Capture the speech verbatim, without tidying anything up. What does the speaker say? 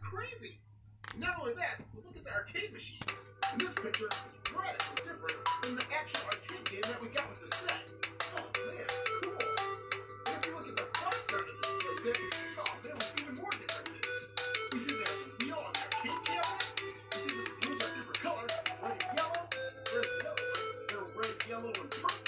crazy. Not only that, but look at the arcade machine. In this picture, it's radically different than the actual arcade game that we got with the set. Oh man, cool. And if you look at the box art of this playset, oh man, we see even more differences. We see there's a wheel on the arcade cabinet. We see that the wheels are different colors. Red and yellow. There's yellow. They're red, yellow, and purple.